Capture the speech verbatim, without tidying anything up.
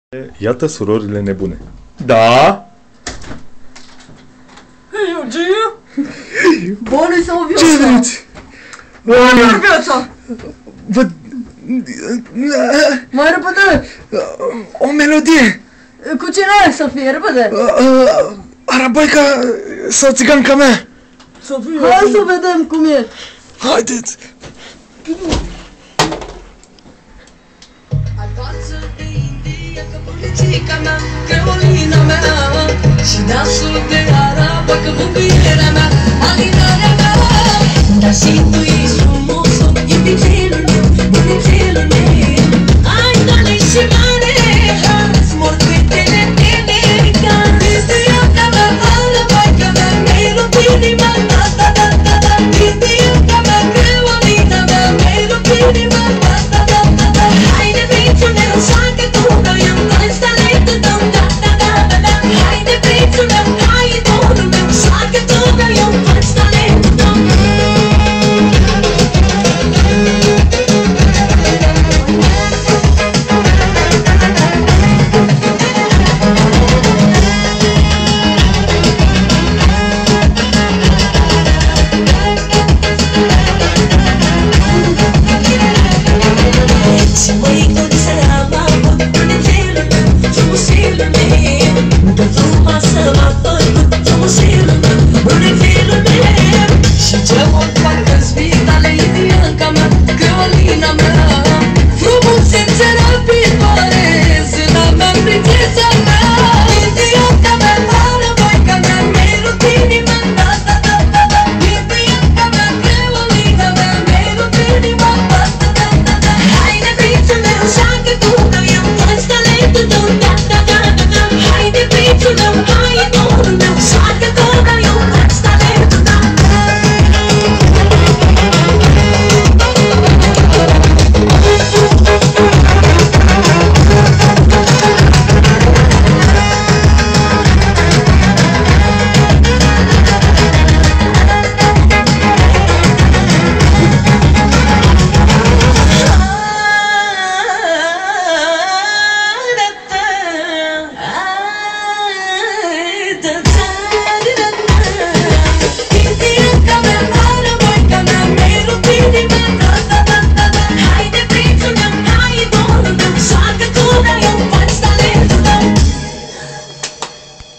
Iată surorile nebune. Da? Eugen? Banii sau viața? Ce vreți? Banii viața! Vă... Mai repede! O melodie! Cu cine să fie? Repede! Araboica sau țiganca mea! Să fie! Hai să vedem cum e! Haideți! Albață de India, că polițica mea, creolina mea și dansul de arabă, că mângâierea mea, alinarea mea, dar și tu